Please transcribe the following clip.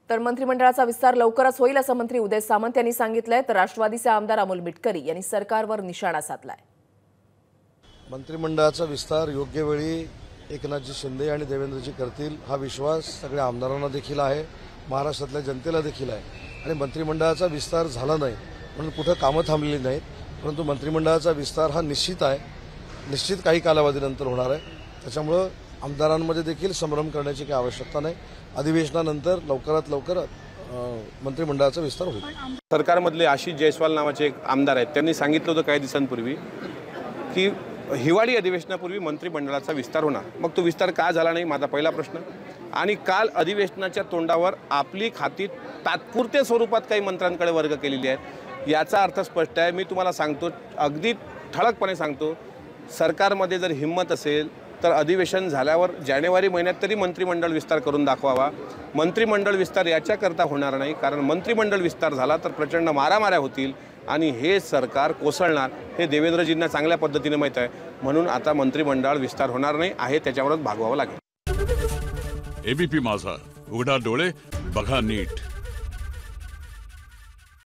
तर मंत्रिमंडळाचा विस्तार लवकरच होईल असं मंत्री उदय सामंत यांनी सांगितलंय। तर राष्ट्रवादीचे आमदार अमोल मिटकरी यांनी सरकारवर निशाणा साधलाय। मंत्रिमंडळाचा विस्तार योग्य वेळी एकनाथजी शिंदे आणि देवेंद्रजी करतील हा विश्वास सगळ्या आमदारांना देखील आहे, महाराष्ट्रातल्या जनतेला देखील आहे। आणि मंत्रिमंडळाचा विस्तार झाला नाही म्हणून कुठं कामं थांबलेली नाहीत, परंतु मंत्रिमंडळाचा विस्तार हा निश्चित आहे, निश्चित काही कालावधीनंतर होणार आहे। त्याच्यामुळे आमदारांमध्ये देखील संभ्रम करण्याची काही आवश्यकता नाही। अधिवेशनानंतर लवकरात लवकर मंत्रिमंडळाचा विस्तार होईल। सरकारमधले आशिष जयस्वाल नावाचे एक आमदार आहेत, त्यांनी सांगितलं होतं काही दिवसांपूर्वी की हिवाळी अधिवेशनापूर्वी मंत्रिमंडळाचा विस्तार होणार। मग तो विस्तार का झाला नाही, माझा पहिला प्रश्न। आणि काल अधिवेशनाच्या तोंडावर आपली खाती तात्पुरत्या स्वरूपात काही मंत्र्यांकडे वर्ग केलेली आहेत, याचा अर्थ स्पष्ट आहे। मी तुम्हाला सांगतो, अगदी ठळकपणे सांगतो, सरकारमध्ये जर हिंमत असेल तर अधिवेशन झाल्यावर जानेवारी महिन्यात तरी मंत्रिमंडळ विस्तार करून दाखवावा। मंत्रिमंडळ विस्तार याच्याकरता होणार नाही, कारण मंत्रिमंडळ विस्तार झाला तर प्रचंड मारामाऱ्या होतील आणि हे सरकार कोसळणार, हे देवेंद्रजींना चांगल्या पद्धतीने माहीत आहे। म्हणून आता मंत्रिमंडळ विस्तार होणार नाही आहे, त्याच्यावरच भागवावं लागेल। एबीपी माझा, उघडा डोळे बघा नीट।